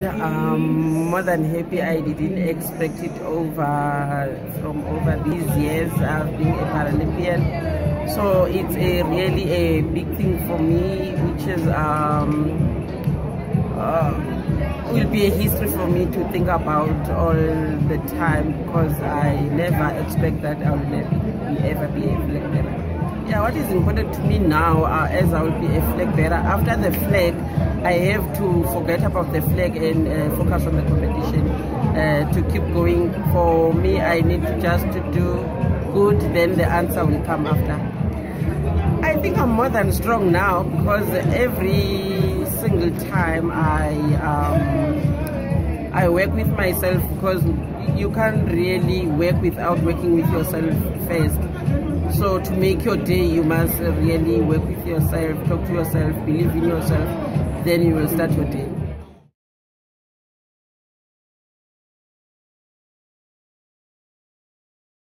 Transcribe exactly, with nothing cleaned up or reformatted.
I'm more than happy. I didn't expect it over from over these years of being a Paralympian. So it's a really a big thing for me, which is um, uh, will be a history for me to think about all the time, because I never expect that I will never be, ever be a flag bearer. Yeah, what is important to me now, uh, as I will be a flag bearer, after the flag, I have to forget about the flag and uh, focus on the competition uh, to keep going. For me, I need to just to do good, then the answer will come after. I think I'm more than strong now, because every single time I um, I work with myself, because you can't really work without working with yourself first. So to make your day, you must really work with yourself, talk to yourself, believe in yourself, then you will start your day.